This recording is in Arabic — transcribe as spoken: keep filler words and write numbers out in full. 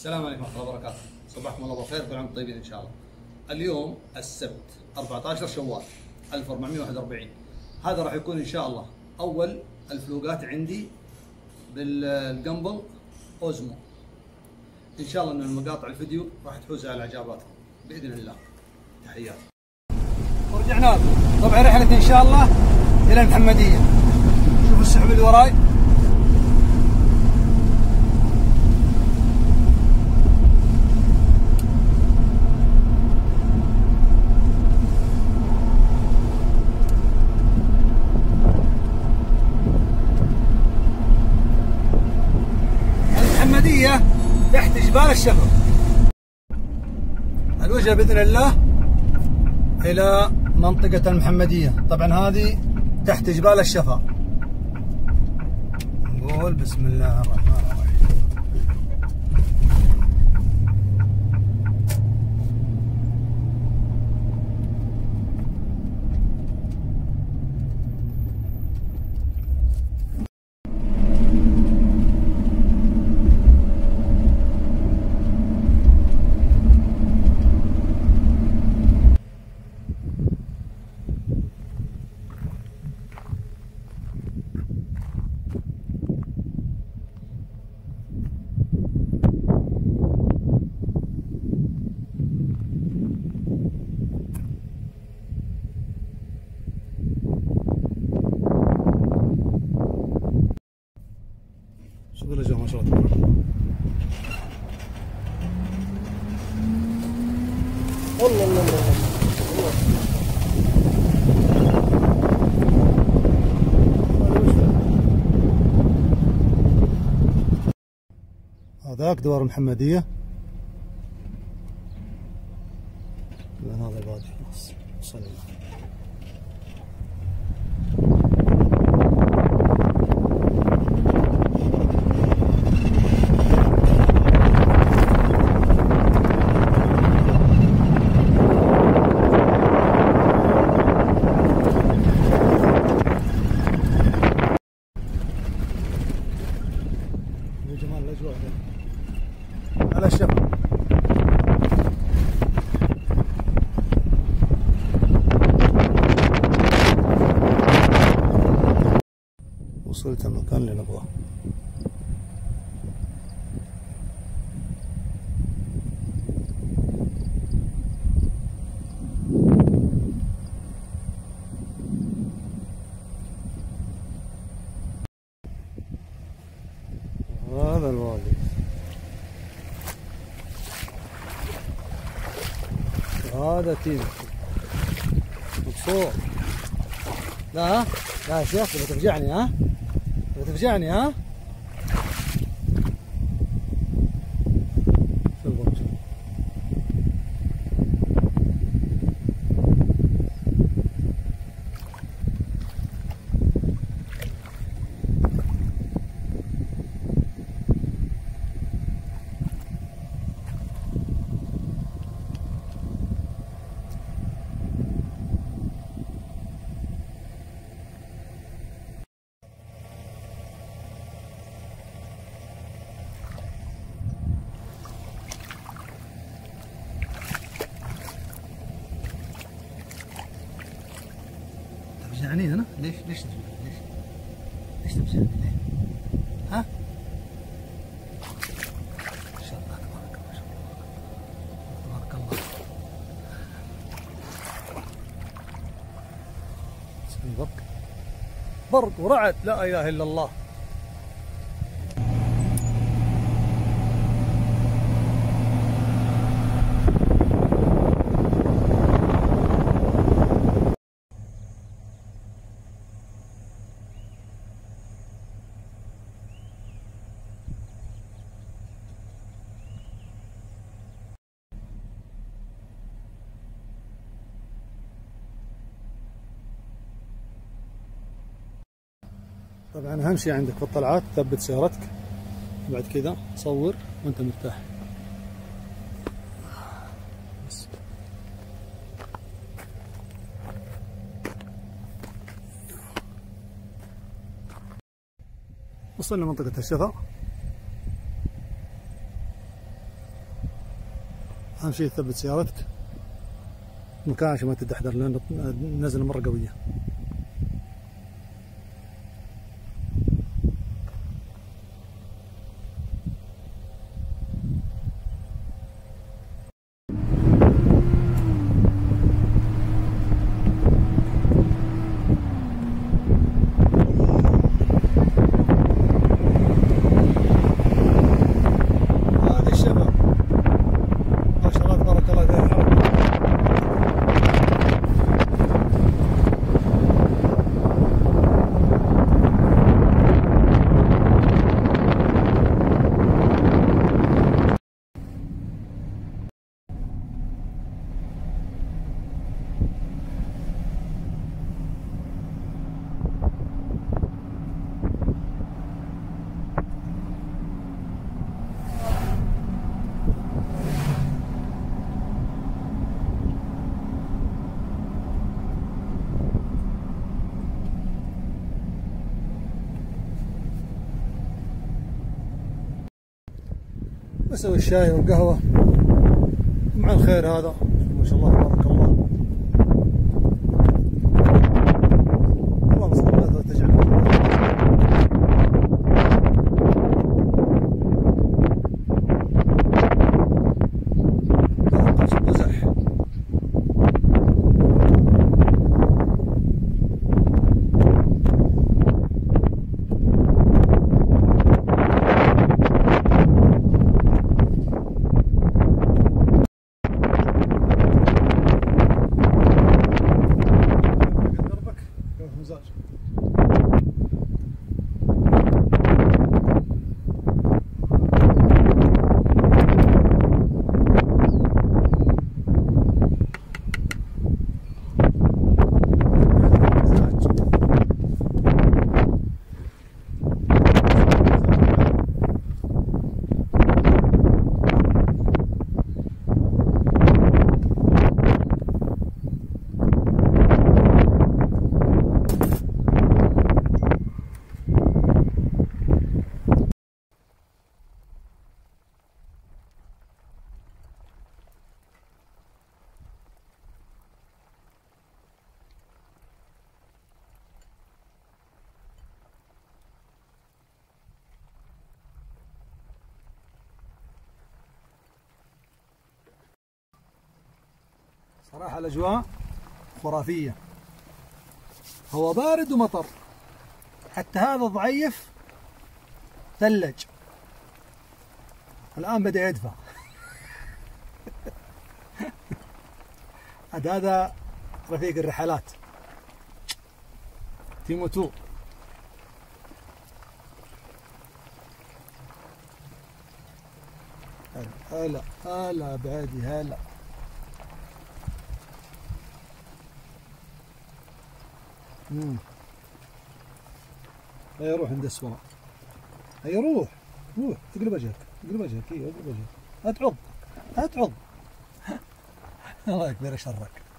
السلام عليكم ورحمة الله وبركاته، صباحكم الله بالخير، كل عام وانتم طيبين إن شاء الله. اليوم السبت أربعة عشر شوال ألف وأربعمئة وواحد وأربعين، هذا راح يكون إن شاء الله أول الفلوقات عندي بالقنبل أوزمو. إن شاء الله إن مقاطع الفيديو راح تفوز على إعجاباتكم بإذن الله. تحيات. ورجعنا لكم طبعا رحلة إن شاء الله إلى المحمدية. شوفوا السحب اللي وراي. المحمدية تحت جبال الشفا. الوجهة بإذن الله إلى منطقة المحمدية، طبعا هذه تحت جبال الشفا. نقول بسم الله الرحمن الرحيم. شوفوا الأجواء ما شاء الله. الله الله الله هذاك دوار المحمدية. هذا الوادي خلاص وصلنا. جمال الأجواء على الشفا. وصلت المكان اللي نبغاه. هذا الوادي هذا تيم مبسوط. لا ها لا يا شيخ تبغى تفجعني ها تبغى تفجعني ها. شو البرج؟ تفجعني انا؟ ليش ليش تفجعني؟ ليش؟ ليش تفجعني؟ ليه؟ ها؟ ما شاء الله تبارك الله، ما شاء الله تبارك الله. اسمه برق برق ورعد، لا اله الا الله. طبعا اهم شيء عندك في الطلعات تثبت سيارتك، بعد كذا صور وانت مرتاح. بس. وصلنا منطقة الشفا. اهم شيء تثبت سيارتك مكان عشان ما تدحدر، لان النزله مره قويه. بسوي الشاي والقهوة مع الخير هذا، ما شاء الله تبارك الله. اللهم صل على سيدنا تجعل مزح. صراحة الأجواء خرافية، هو بارد ومطر، حتى هذا ضعيف ثلج الآن بدأ يدفى. عاد هذا رفيق الرحلات تيموتو. هلا هلا بعدي هلا. امم هيا روح عند السواق، هيا روح روح اقلب وجهك اقلب وجهك ايوه اقلب وجهك، لا تعض لا تعض. الله يكبر شرك.